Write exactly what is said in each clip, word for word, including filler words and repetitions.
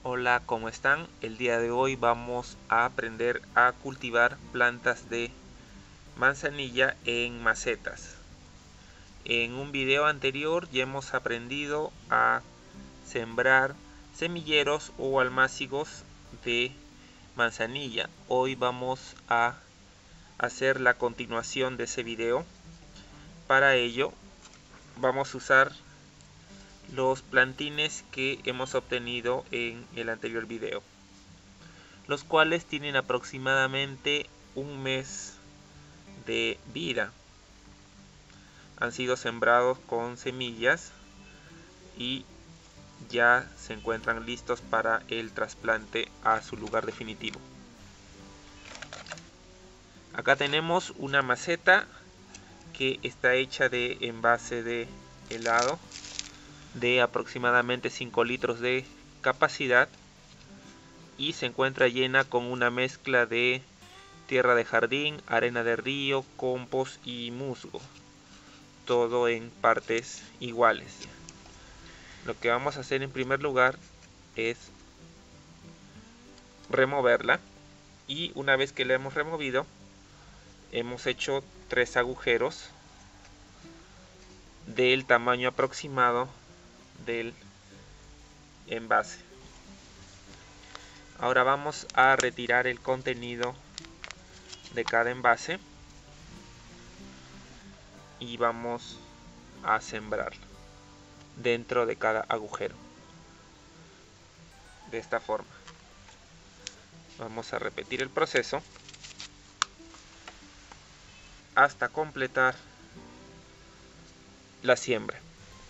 Hola, ¿cómo están? El día de hoy vamos a aprender a cultivar plantas de manzanilla en macetas. En un video anterior ya hemos aprendido a sembrar semilleros o almácigos de manzanilla. Hoy vamos a hacer la continuación de ese video. Para ello vamos a usar los plantines que hemos obtenido en el anterior video, los cuales tienen aproximadamente un mes de vida. Han sido sembrados con semillas y ya se encuentran listos para el trasplante a su lugar definitivo. Acá tenemos una maceta que está hecha de envase de helado de aproximadamente cinco litros de capacidad y se encuentra llena con una mezcla de tierra de jardín, arena de río, compost y musgo, todo en partes iguales. Lo que vamos a hacer en primer lugar es removerla, y una vez que la hemos removido hemos hecho tres agujeros del tamaño aproximado del envase. Ahora vamos a retirar el contenido de cada envase y vamos a sembrarlo dentro de cada agujero de esta forma. Vamos a repetir el proceso hasta completar la siembra.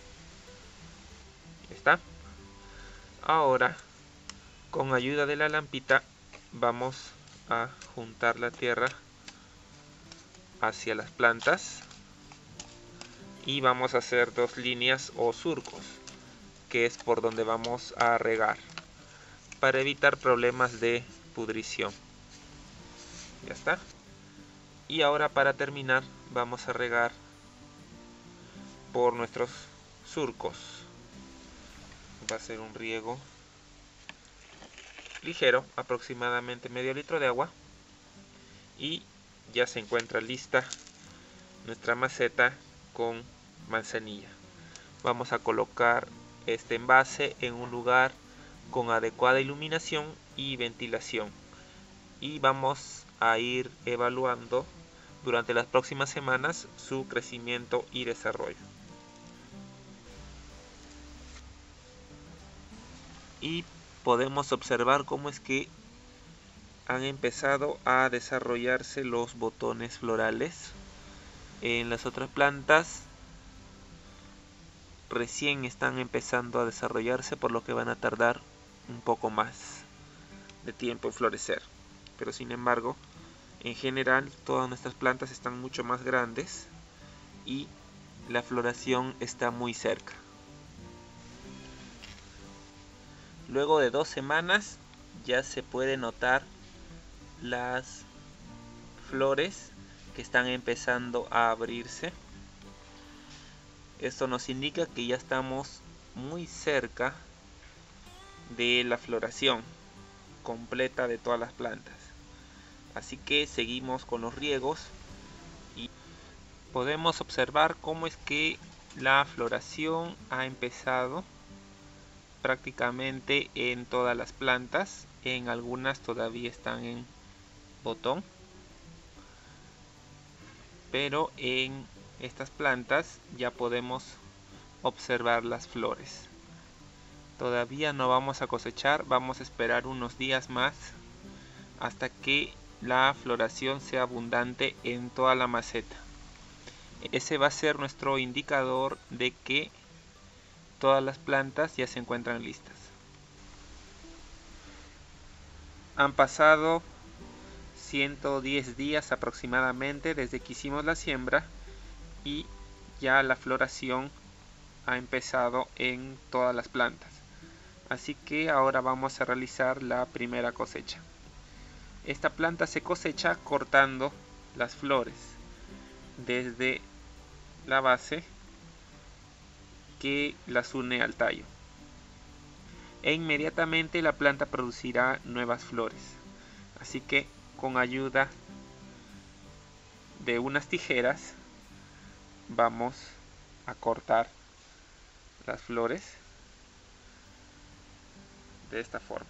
¿Está? Ahora, con ayuda de la lampita, vamos a juntar la tierra hacia las plantas y vamos a hacer dos líneas o surcos, que es por donde vamos a regar, para evitar problemas de pudrición. Ya está. Y ahora, para terminar, vamos a regar por nuestros surcos. Va a ser un riego ligero, aproximadamente medio litro de agua, y ya se encuentra lista nuestra maceta con manzanilla. Vamos a colocar este envase en un lugar con adecuada iluminación y ventilación, y vamos a ir evaluando durante las próximas semanas su crecimiento y desarrollo. Y podemos observar cómo es que han empezado a desarrollarse los botones florales. En las otras plantas recién están empezando a desarrollarse, por lo que van a tardar un poco más de tiempo en florecer. Pero sin embargo, en general todas nuestras plantas están mucho más grandes y la floración está muy cerca. Luego de dos semanas ya se puede notar las flores que están empezando a abrirse. Esto nos indica que ya estamos muy cerca de la floración completa de todas las plantas. Así que seguimos con los riegos y podemos observar cómo es que la floración ha empezado prácticamente en todas las plantas. En algunas todavía están en botón, pero en estas plantas ya podemos observar las flores. Todavía no vamos a cosechar, vamos a esperar unos días más hasta que la floración sea abundante en toda la maceta. Ese va a ser nuestro indicador de que todas las plantas ya se encuentran listas. Han pasado ciento diez días aproximadamente desde que hicimos la siembra y ya la floración ha empezado en todas las plantas. Así que ahora vamos a realizar la primera cosecha. Esta planta se cosecha cortando las flores desde la base que las une al tallo. e inmediatamente la planta producirá nuevas flores. Así que con ayuda de unas tijeras vamos a cortar las flores de esta forma.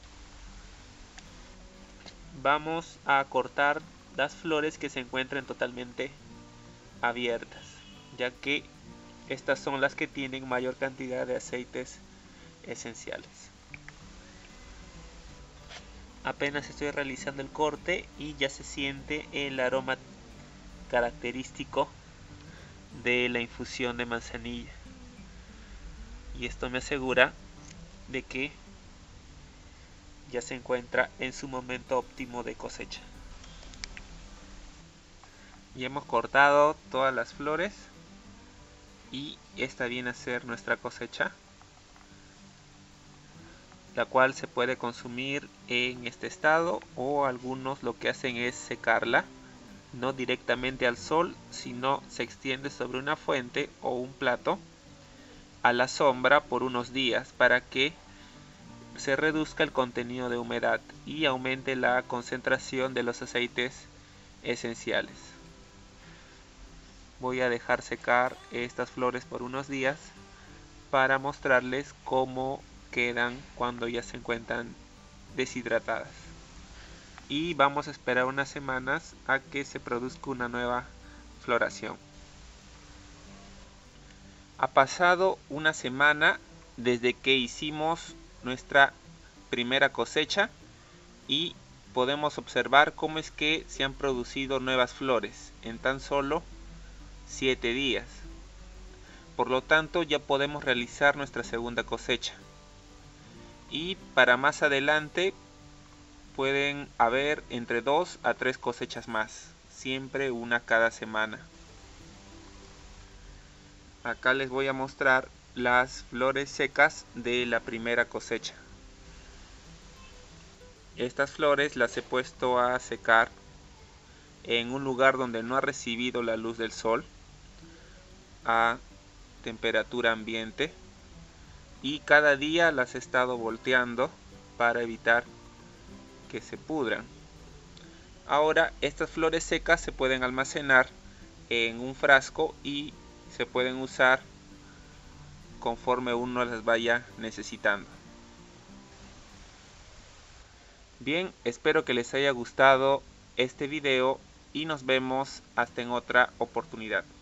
Vamos a cortar las flores que se encuentren totalmente abiertas, ya que estas son las que tienen mayor cantidad de aceites esenciales. Apenas estoy realizando el corte y ya se siente el aroma característico de la infusión de manzanilla, y esto me asegura de que ya se encuentra en su momento óptimo de cosecha. Ya hemos cortado todas las flores y esta viene a ser nuestra cosecha, la cual se puede consumir en este estado, o algunos lo que hacen es secarla, no directamente al sol, sino se extiende sobre una fuente o un plato a la sombra por unos días para que se reduzca el contenido de humedad y aumente la concentración de los aceites esenciales. Voy a dejar secar estas flores por unos días para mostrarles cómo quedan cuando ya se encuentran deshidratadas. Y vamos a esperar unas semanas a que se produzca una nueva floración. Ha pasado una semana desde que hicimos nuestra primera cosecha y podemos observar cómo es que se han producido nuevas flores en tan solo siete días. Por lo tanto, ya podemos realizar nuestra segunda cosecha, y para más adelante pueden haber entre dos a tres cosechas más, siempre una cada semana. Acá les voy a mostrar las flores secas de la primera cosecha. Estas flores las he puesto a secar en un lugar donde no ha recibido la luz del sol, a temperatura ambiente, y cada día las he estado volteando para evitar que se pudran. Ahora estas flores secas se pueden almacenar en un frasco y se pueden usar conforme uno las vaya necesitando. Bien, espero que les haya gustado este video y nos vemos hasta en otra oportunidad.